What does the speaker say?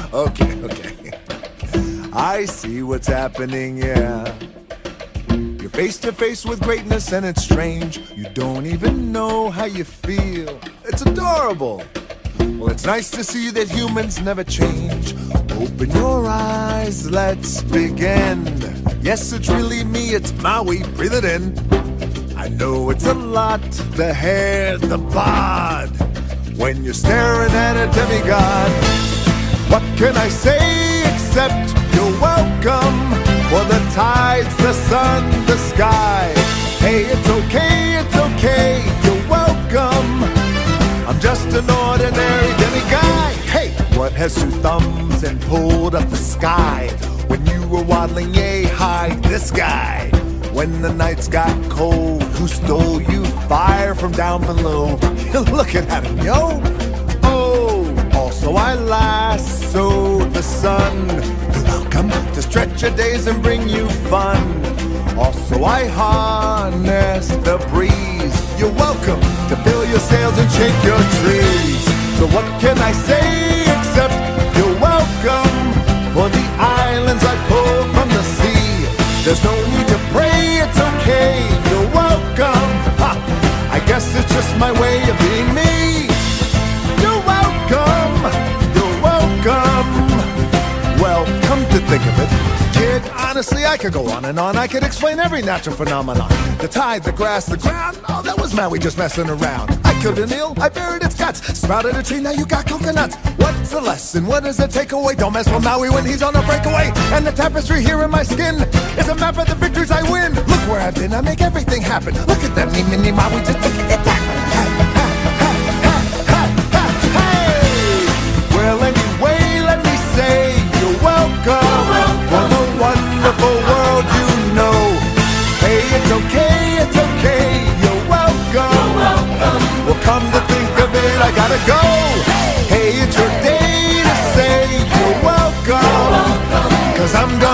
Okay. I see what's happening, yeah. You're face to face with greatness and it's strange. You don't even know how you feel. It's adorable. Well, it's nice to see that humans never change. Open your eyes, let's begin. Yes, it's really me, it's Maui, breathe it in. I know it's a lot, the hair, the bod, when you're staring at a demigod. What can I say except you're welcome? For the tides, the sun, the sky. Hey, it's okay, you're welcome. I'm just an ordinary demiguy. Hey, what has two thumbs and pulled up the sky? When you were waddling yay high, this guy. When the nights got cold, who stole you fire from down below? You're looking at him, yo. Oh, also I lassoed the sun. You're welcome to stretch your days and bring you fun. Also I harness the breeze. You're welcome to fill your sails and shake your trees. So what can I say except you're welcome? For the islands I pulled from the sea. There's no need to pray, it's okay, you're welcome. Ha! I guess it's just my way of being me. You're welcome, you're welcome. Well, come to think of it, kid, honestly I could go on and on. I could explain every natural phenomenon. The tide, the grass, the ground. Oh, that was Maui just messing around. I killed an eel, I buried its guts. Sprouted a tree, now you got coconuts. What's the lesson? What is the takeaway? Don't mess with Maui when he's on a breakaway. And the tapestry here in my skin is a map of the victories I win. Look where I've been, I make everything happen. Look at them, me, mini Maui, just look at that. Well, anyway, let me say you're welcome for the wonderful world you know. Hey, it's okay, you're welcome. Well, come to think of it, I gotta go. Hey, it's your day to say you're welcome. 'Cause I'm done.